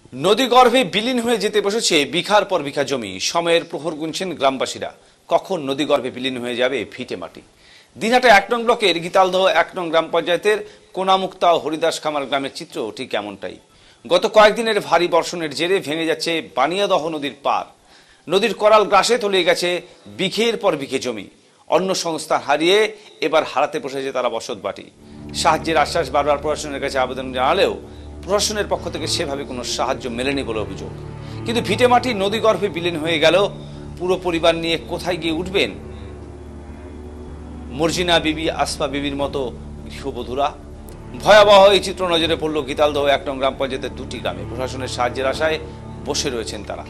নদীগর্ভে বিলীন হয়ে যেতে বসেছে বিঘার পর বিঘা জমি। সময়ের প্রহর গুনছেন গ্রামবাসীরা, কখন নদীগর্ভে বিলীন হয়ে যাবে ভিটে মাটি। দিনহাটা ১ নং ব্লকের গীতালদহ ১ নং গ্রাম পঞ্চায়েতের কোনামুক্তা ও হরিদাস খামার গ্রামের চিত্র ঠিক এমনটাই। গত কয়েকদিনের ভারী বর্ষণের জেরে ভেঙে যাচ্ছে বানিয়াদহ নদীর পার। নদীর করাল গ্রাসে তলিয়ে গেছে বিঘের পর বিঘে জমি। অন্য সংস্থা হারিয়ে এবার হারাতে বসেছে তারা বসত বাটি। সাহায্যের আশ্বাস বারবার প্রশাসনের কাছে আবেদন জানালেও প্রশাসনের পক্ষ থেকে সেভাবে কোনো সাহায্য মেলেনি বলে অভিযোগ। কিন্তু ভিটেমাটি নদীগর্ভে বিলীন হয়ে গেল। পুরো পরিবার নিয়ে কোথায় গিয়ে উঠবেন মর্জিনা বিবি, আসমা বিবির মতো গৃহবধূরা? ভয়াবহ এই চিত্র নজরে পড়ল গীতালদহ ১ নং গ্রাম পঞ্চায়েতের ২টি গ্রামে। প্রশাসনের সাহায্যের আশায় বসে রয়েছেন তারা।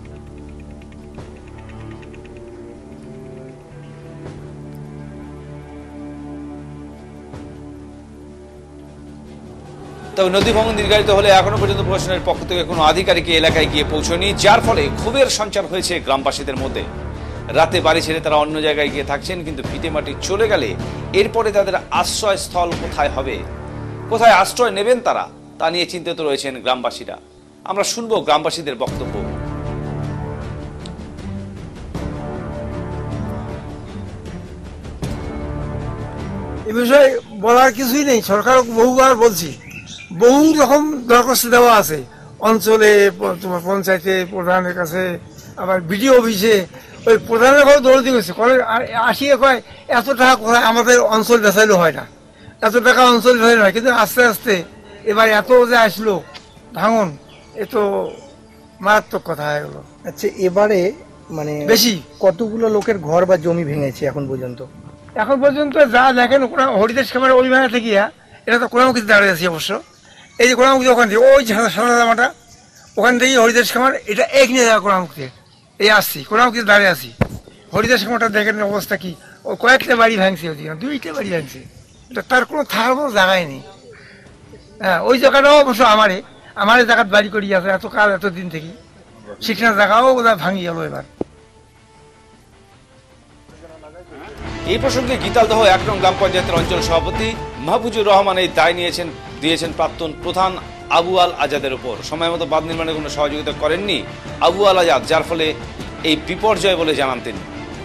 তবে নদী ভাঙন দীর্ঘায়িত হলে এখনো পর্যন্ত প্রশাসনের পক্ষ থেকে কোনো আধিকারিক এলাকায় গিয়ে পৌঁছয়নি, যার ফলে ক্ষোভের সঞ্চার হয়েছে গ্রামবাসীদের মধ্যে। রাতে বাড়ি ছেড়ে তারা অন্য জায়গায় গিয়ে থাকছেন, কিন্তু ভিটেমাটি চলে গেলে এরপরে তাদের আশ্রয়স্থল কোথায় হবে, কোথায় আশ্রয় নেবেন তারা, তা নিয়ে চিন্তিত রয়েছেন গ্রামবাসীরা। আমরা শুনবো গ্রামবাসীদের বক্তব্য। এ বিষয়ে বলার কিছুই নেই। সরকার বহুবার বলছি, বহু রকম দরখাস্ত দেওয়া আছে অঞ্চলে, তোমার পঞ্চায়েতে প্রধানের কাছে, আবার বিডিও অফিসে। ওই প্রধানের ঘরে দৌড়তে গেছে, আসিয়ে কয় এত টাকা কোথায়, আমাদের অঞ্চল বেচাইলে হয় না, এত টাকা অঞ্চল বেচাইলে হয়। কিন্তু আস্তে আস্তে এবার এত যে আসলো ভাঙন, এ তো মারাত্মক কথা হয়ে গেলো। আচ্ছা, এবারে মানে বেশি কতগুলো লোকের ঘর বা জমি ভেঙেছে এখন পর্যন্ত? এখন পর্যন্ত যা দেখেন, হরিদাস খামারের ওই ভাঙা থেকে এটা তো কোনামুখীতে দাঁড়িয়ে আছি। অবশ্য এই যে কোনামুখী ওখান থেকে, ওই সাদা জামাটা ওখান থেকেই হরিদাস খামার, এটা এক নিয়ে যাওয়া কোনামুখীতে এই আসছি, কোনামুখীতে দাঁড়িয়ে আছি। হরিদাস খামারটা দেখেন অবস্থা কি, ও কয়েকটা বাড়ি ভাঙছে, 2টা বাড়ি ভাঙছে, তার কোনো থাকার কোনো জায়গায় নেই। হ্যাঁ, ওই জায়গাটাও অবশ্য আমার জায়গার বাড়ি করি আছে এত কাল, এতদিন থেকে সেখানে জায়গাও বোধহয় ভাঙি গেল এবার। এই প্রসঙ্গে গীতালদহ ১ নং গ্রাম পঞ্চায়েতের অঞ্চল সভাপতি মাহফুজুর রহমান এই দায় দিয়েছেন প্রাক্তন প্রধান আবু আল আজাদের উপর। সময় মতো বাঁধ নির্মাণে কোনো সহযোগিতা করেননি আবু আল আজাদ, যার ফলে এই বিপর্যয় বলে জানান তিনি।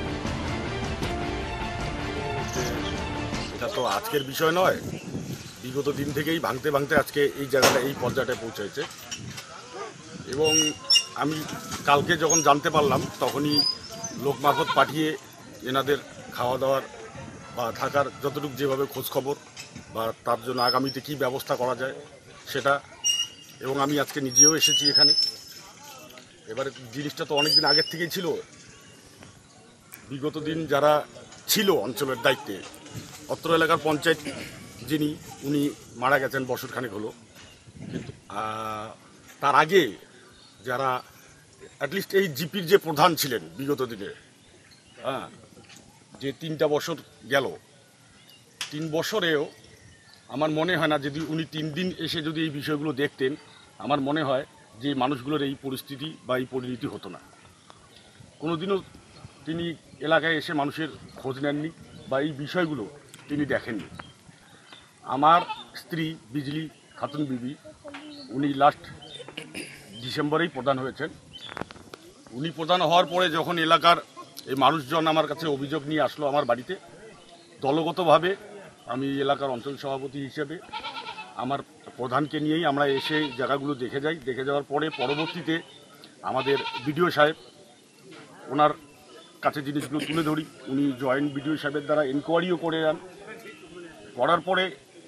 এটা তো আজকের বিষয় নয়, বিগত দিন থেকেই ভাঙতে ভাঙতে আজকে এই জায়গাটা, এই পর্যায়ে পৌঁছেছে। এবং আমি কালকে যখন জানতে পারলাম, তখনই লোক মারফত পাঠিয়ে এনাদের খাওয়া দাওয়ার বা থাকার যতটুকু যেভাবে খোঁজখবর বা তার জন্য আগামীতে কী ব্যবস্থা করা যায় সেটা, এবং আমি আজকে নিজেও এসেছি এখানে। এবারে জিনিসটা তো অনেক দিন আগের থেকেই ছিল। বিগত দিন যারা ছিল অঞ্চলের দায়িত্বে, অত্র এলাকার পঞ্চায়েত যিনি, উনি মারা গেছেন বছরখানেক হলো। কিন্তু তার আগে যারা অ্যাটলিস্ট এই জিপির যে প্রধান ছিলেন বিগত দিনে, হ্যাঁ, যে 3টা বছর গেল, 3 বছরেও আমার মনে হয় না, যদি উনি 3 দিন এসে যদি এই বিষয়গুলো দেখতেন, আমার মনে হয় যে মানুষগুলোর এই পরিস্থিতি বা এই পরিণতি হতো না। কোনোদিনও তিনি এলাকায় এসে মানুষের খোঁজ নেননি বা এই বিষয়গুলো তিনি দেখেননি। আমার স্ত্রী বিজলি খাতুন বিবি, উনি লাস্ট ডিসেম্বরেই প্রধান হয়েছেন। উনি প্রধান হওয়ার পরে যখন এলাকার এই মানুষজন আমার কাছে অভিযোগ নিয়ে আসলো আমার বাড়িতে, দলগতভাবে আমি এলাকার অঞ্চল সভাপতি হিসেবে আমার প্রধানকে নিয়েই আমরা এসে জায়গাগুলো দেখে যাই। দেখে যাওয়ার পরে পরবর্তীতে আমাদের বিডিও সাহেব, ওনার কাছে জিনিসগুলো তুলে ধরি। উনি জয়েন্ট বিডিও সাহেবের দ্বারা এনকোয়ারিও করে যান। করার পরে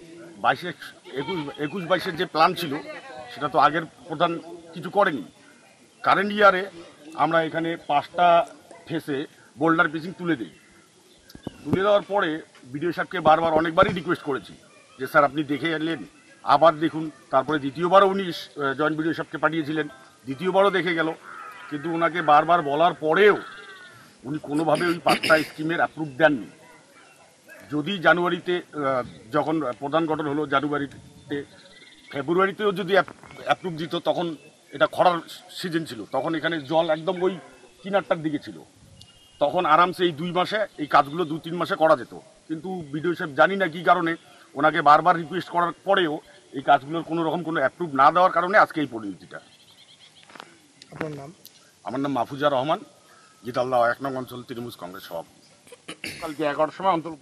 21-22 যে প্ল্যান ছিল, সেটা তো আগের প্রধান কিছু করেনি। কারেন্ট ইয়ারে আমরা এখানে 5টা ফেসে বোল্ডার পিচিং তুলে দিই। তুলে দেওয়ার পরে বিডিও সাহেবকে বারবার অনেকবারই রিকোয়েস্ট করেছি যে স্যার আপনি দেখে এলেন, আবার দেখুন। তারপরে দ্বিতীয়বারও উনি জয়েন্ট বিডিও সাহেবকে পাঠিয়েছিলেন, দ্বিতীয়বারও দেখে গেল। কিন্তু ওনাকে বারবার বলার পরেও উনি কোনোভাবে ওই 5টা স্কিমের অ্যাপ্রুভ দেননি। যদি জানুয়ারিতে যখন প্রধান গঠন হলো, জানুয়ারিতে ফেব্রুয়ারিতেও যদি অ্যাপ্রুভ দিত, তখন এটা খরার সিজন ছিল, তখন এখানে জল একদম ওই কিনারটার দিকে ছিল, তখন আরামসে এই 2 মাসে এই কাজগুলো 2-3 মাসে করা যেত। কিন্তু বিডিও সাহেব জানি না কী কারণে ওনাকে বারবার রিকোয়েস্ট করার পরেও এই কাজগুলোর কোনো রকম কোনো অ্যাপ্রুভ না দেওয়ার কারণে আজকে এই পরিণতিটা। আপনার নাম? আমার নাম মাহফুজা রহমান, গীতালদহ 1 নং অঞ্চল তৃণমূল কংগ্রেস সভাপতি। কালকে 11টার সময় অঞ্চল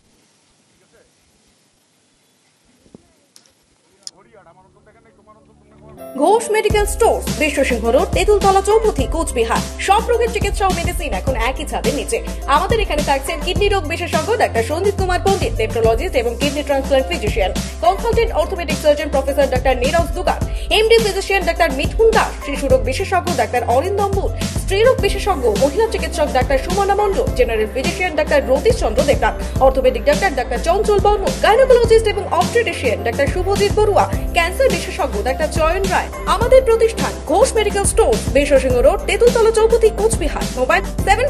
Ghosh medical stores, Biswasingha road, Tentultala Chowpathi, Coochbehar. সব রোগের চিকিৎসা ও মেডিসিন এখন একই ছাদের নিচে। আমাদের এখানে থাকছেন কিডনি রোগ বিশেষজ্ঞ ডাক্তার সঞ্জিত কুমার পণ্ডিত, নেফ্রোলজিস্ট এবং kidney transplant physician, consultant orthopaedic surgeon professor doctor Niraj Dugar, MD physician doctor Mithun Das, শিশু রোগ বিশেষজ্ঞ ডাক্তার অরিন্দম বুল, স্ত্রীরোগ বিশেষজ্ঞ মহিলা চিকিৎসক doctor Sumana Mondal, general physician doctor Ratish Chandra Debnath, orthopaedic doctor doctor Chanchal Barman, gynaecologist এবং obstetrician doctor Subhajit Barua, cancer বিশেষজ্ঞ ডাক্তার চয়ন রায়। আমাদের প্রতিষ্ঠান Ghosh medical store, Biswasingha road, Tentultala Chowpathi, Coochbehar. Mobile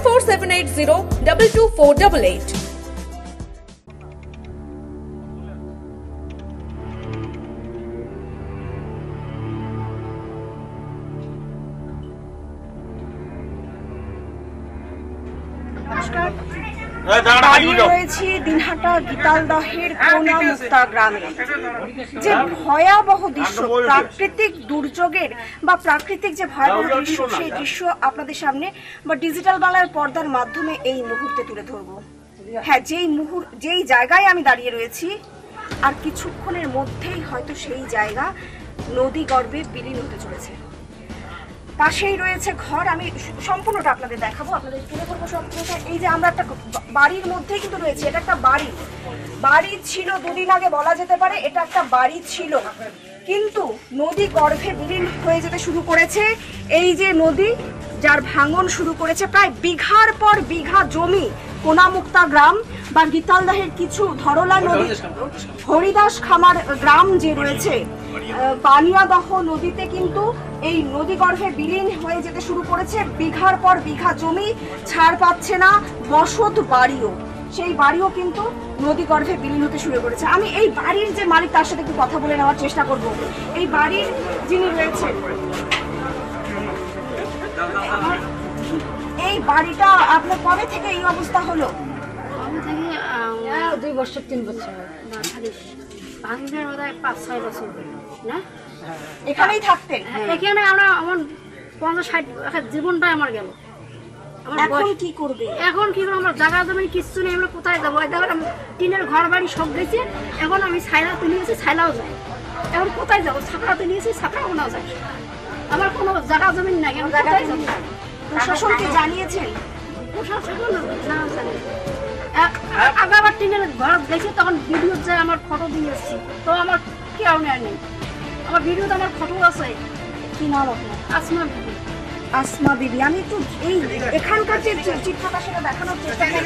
7478022488। রয়েছি দিনহাটা গীতালদহের কোনামুক্তা গ্রামে। যে ভয়াবহ দৃশ্য, প্রাকৃতিক দুর্যোগের বা প্রাকৃতিক যে ভয়াবহ দৃশ্য, সেই দৃশ্য আপনাদের সামনে বা ডিজিটাল বাংলার পর্দার মাধ্যমে এই মুহূর্তে তুলে ধরবো। হ্যাঁ, যেই জায়গায় আমি দাঁড়িয়ে রয়েছি, আর কিছুক্ষণের মধ্যেই হয়তো সেই জায়গা নদী গর্ভে বিলীন হতে চলেছে। পাশেই রয়েছে ঘর, আমি সম্পূর্ণটা আপনাদের দেখাবো, আপনাদের তুলে ধরবো সম্পূর্ণটা। এই যে আমরা একটা বাড়ির মধ্যেই কিন্তু রয়েছে, এটা একটা বাড়ি ছিল দুদিন আগে, বলা যেতে পারে এটা একটা বাড়ি ছিল, কিন্তু নদী গর্ভে বিলীন হয়ে যেতে শুরু করেছে। এই যে নদী, যার ভাঙন শুরু করেছে প্রায় বিঘার পর বিঘা জমি, কোনামুক্তা গ্রাম বা গীতালদহের কিছু ধরলা নদী, হরিদাস খামার গ্রাম যে রয়েছে, বানিয়াদহ নদীতে কিন্তু এই নদী গর্ভে বিলীন হয়ে যেতে শুরু করেছে। বিঘার পর বিঘা জমি ছাড় পাচ্ছে না, বসত বাড়িও, সেই বাড়িও কিন্তু নদী গর্ভে বিলীন হতে শুরু করেছে। আমি এই বাড়ির যে মালিক, তার সাথে একটু কথা বলে নেওয়ার চেষ্টা করব। এই বাড়ির যিনি রয়েছেন, এই বাড়িটা আপনার কবে থেকে এই অবস্থা হলো? 2 বছর 3 বছর, ভাঙনের মধ্যে 5-6 বছর না। এখানেই থাকতেন? এখানে আমরা আমার 50-60 জীবনটাই আমার গেল। এখন কি করবে? এখন কি করবো, আমার জায়গা জমি কিচ্ছু নেই, আমরা কোথায় যাবো? টিনের ঘর বাড়ি সব গেছে, এখন আমি ছাইলা তুলে নিয়েছি, ছাইলাও যায়। এখন কোথায় যাবো? ছাকড়াতে নিয়েছি, ছাকড়াও না যায়। আমার কোনো জায়গা জমি নাই, আমি কোথায় যাবো? প্রশাসনকে জানিয়েছেন? প্রশাসন না জানি। আবার টিনের ঘর দেখে তখন ভিডিও যায়, আমার ফটো দিয়ে এসছি, তো আমার কেউ নেই। আমার ভিডিওতে আমার ফটো আছে। কি নাম আপনার? আসমা বিবি। আসমা বিবি, আমি একটু এই এখানকার যে চিত্রটা সেটা দেখানোর চেষ্টা করব।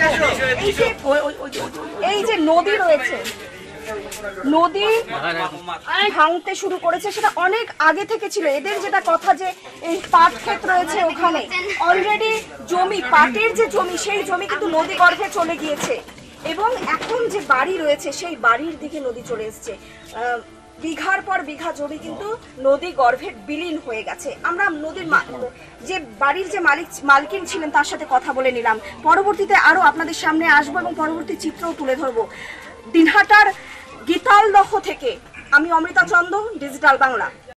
এই যে নদী রয়েছে, নদী ভাঙতে শুরু করেছে, সেটা অনেক আগে থেকে ছিল। এদের যেটা কথা যে এই পাট ক্ষেত রয়েছে, ওখানে অলরেডি জমি, পাটের যে জমি, সেই জমি কিন্তু নদী গর্ভে চলে গিয়েছে, এবং এখন যে বাড়ি রয়েছে সেই বাড়ির দিকে নদী চলে এসছে। বিঘার পর বিঘা জমি কিন্তু নদী গর্ভে বিলীন হয়ে গেছে। আমরা নদীর যে বাড়ির যে মালিকিন ছিলেন তার সাথে কথা বলে নিলাম। পরবর্তীতে আরো আপনাদের সামনে আসবো এবং পরবর্তী চিত্রও তুলে ধরবো। দিনহাটার গীতালদহ থেকে আমি অমৃতা চন্দ, ডিজিটাল বাংলা।